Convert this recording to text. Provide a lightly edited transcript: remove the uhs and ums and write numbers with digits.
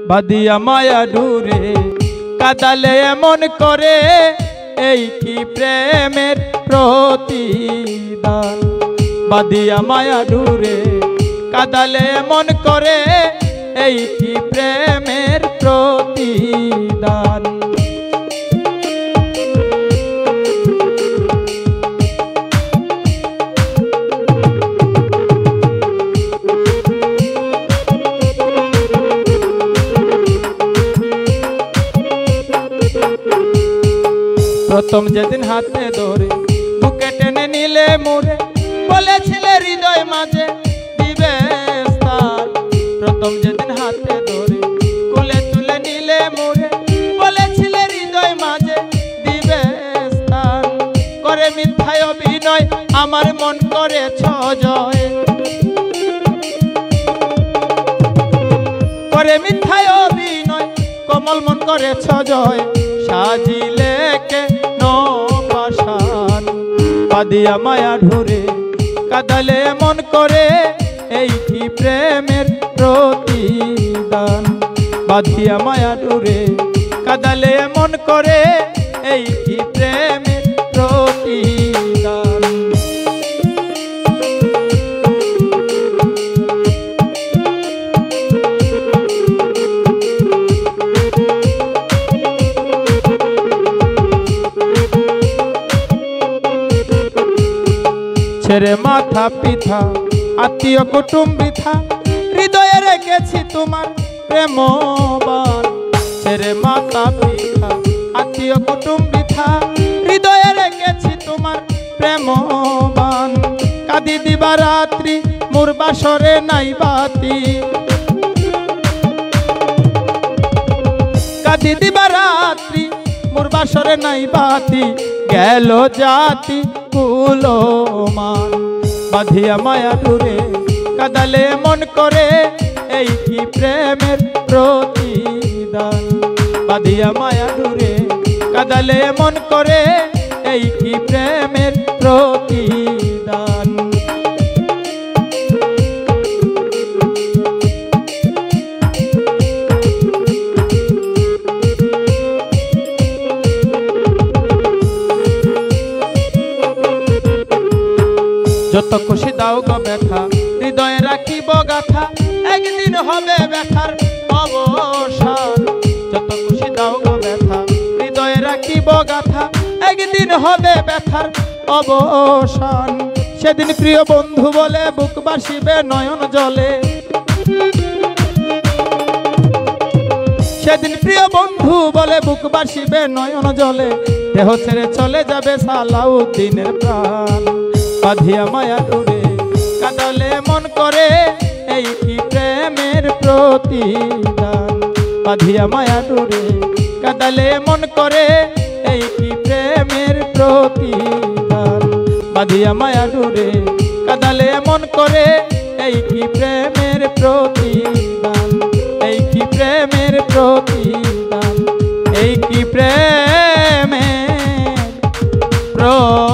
বাদিয়া মায়া ডুরে কাদালে এমন করে এই কি প্রেমের প্রতিদান বাদিয়া মায়া ডুরে কাদালে এমন করে এই কি প্রেমের প্রতিদান প্রথম যেদিন হাতে ধরে বুকে টেনে নিলে মোরে বলেছিলে হৃদয় মাঝে দিবে স্থান প্রথম যেদিন হাতে ধরে কোলে তুলে নিলে মোরে বলেছিলে হৃদয় মাঝে দিবে স্থান করে মিথ্যায় অভিনয় আমার মন করেছ জয় করে মিথ্যায় অভিনয় কোমল মন করেছ জয় সাজিলে কেন পাষাণ বাদিয়া মায়া ঢুরে কাদালে মন করে এই কি প্রেমের প্রতিদান বাদিয়া মায়া ঢুরে কাদালে মন করে এই কি প্রেমের প্রতিদান ছেড়ে মাথা পিঠা আত্মীয় কুটুম বৃথা হৃদয়ে রেখেছি তোমার প্রেমবান ছেড়ে মাথা পিঠা আত্মীয় কুটুম বৃথা হৃদয়ে রেখেছি তোমার প্রেমবান কাঁদি দিবা রাত্রি মোর বাসরে নাই বাতি কাঁদি দিবা রাত্রি মোর বাসরে নাই বাতি গেল জাতি কুলমান বাঁধিয়া মায়া ডুরে কাদালে মন করে এই কি প্রেমের প্রতিদান বাঁধিয়া মায়া ডুরে কাদালে মন করে এই কি প্রেমের প্রতিদান যত খুশি দাও গো ব্যথা হৃদয়ে রাখিব গাথা একদিন হবে ব্যথার অবসান যত খুশি দাও গো ব্যথা হৃদয়ে রাখিব গাথা একদিন হবে ব্যথার অবসান সেদিন প্রিয় বন্ধু বলে বুক বাসিবে নয়ন জলে সেদিন প্রিয় বন্ধু বলে বুক বাসিবে নয়ন জলে দেহ ছেড়ে চলে যাবে সালাউদ্দিনের প্রাণ বাঁধিয়া মায়া ডুরে কাদালে মন করে এই কি প্রেমের প্রতিদান বাঁধিয়া মায়া ডুরে কাদালে মন করে এই কি প্রেমের প্রতিদান বাঁধিয়া মায়া ডুরে কাদালে মন করে এই কি প্রেমের প্রতিদান এই কি প্রেমের প্রতিদান এই কি প্রেমের